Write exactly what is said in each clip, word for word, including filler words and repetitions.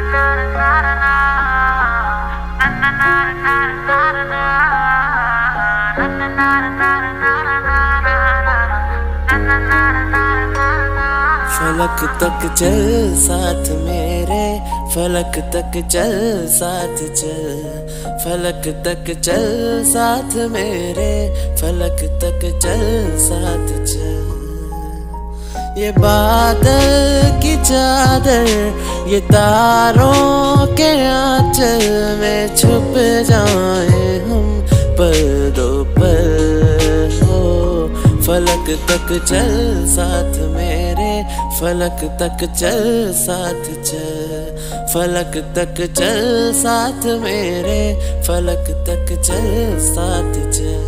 फलक तक चल साथ मेरे, फलक तक चल साथ चल, फलक तक चल साथ मेरे, फलक तक चल साथ चल। ये बादल की चादर, ये तारों के आंचल में छुप जाए हम पल दो पल हो। फलक तक चल साथ मेरे, फलक तक चल साथ चल, फलक तक चल साथ मेरे, फलक तक चल साथ चल।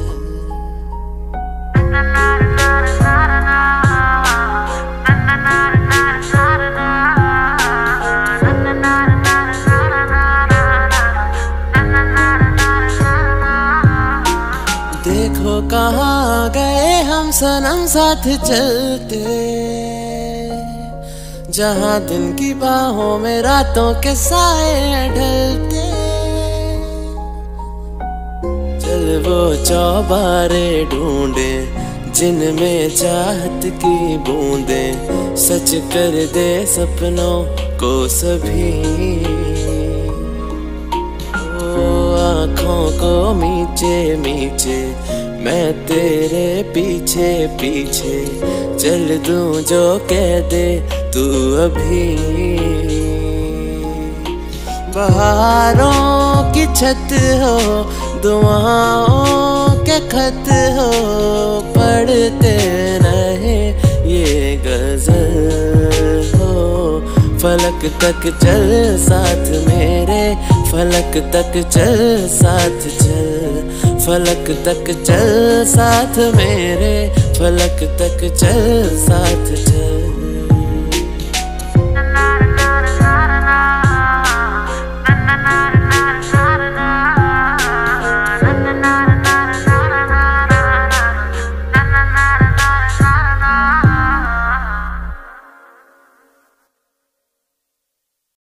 देखो कहाँ गए हम सनम साथ चलते, जहाँ दिन की बाहों में रातों के साए ढलते। चल वो चौबारे ढूंढे जिनमें चाहत की बूंदें सच कर दे सपनों को सभी। ओ आँखों को मीचे मीचे मैं तेरे पीछे पीछे चल दूं जो कह दे तू अभी। बहारों की छत हो, दुआओं के खत हो, पढ़ते रहे ये गजल हो। फलक तक चल साथ मेरे, फलक तक चल साथ चल, फलक तक चल साथ मेरे, फलक तक चल साथ चल।